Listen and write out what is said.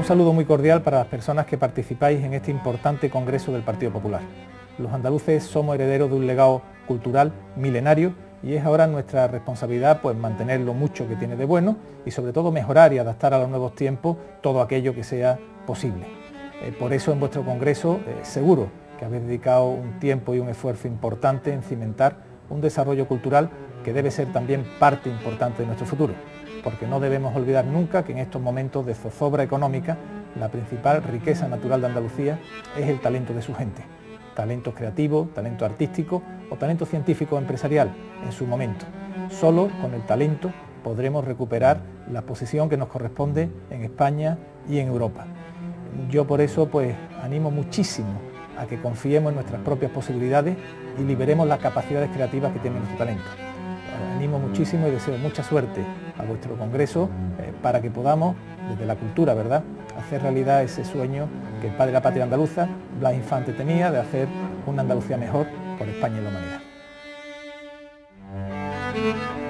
Un saludo muy cordial para las personas que participáis en este importante Congreso del Partido Popular. Los andaluces somos herederos de un legado cultural milenario y es ahora nuestra responsabilidad pues mantener lo mucho que tiene de bueno y sobre todo mejorar y adaptar a los nuevos tiempos todo aquello que sea posible. Por eso en vuestro Congreso seguro que habéis dedicado un tiempo y un esfuerzo importante en cimentar un desarrollo cultural que debe ser también parte importante de nuestro futuro, porque no debemos olvidar nunca que en estos momentos de zozobra económica la principal riqueza natural de Andalucía es el talento de su gente. Talento creativo, talento artístico o talento científico o empresarial en su momento. Solo con el talento podremos recuperar la posición que nos corresponde en España y en Europa. Yo por eso pues animo muchísimo a que confiemos en nuestras propias posibilidades y liberemos las capacidades creativas que tiene nuestro talento. Animo muchísimo y deseo mucha suerte a vuestro Congreso para que podamos, desde la cultura, ¿verdad?, hacer realidad ese sueño que el padre de la patria andaluza, Blas Infante, tenía de hacer una Andalucía mejor por España y la humanidad.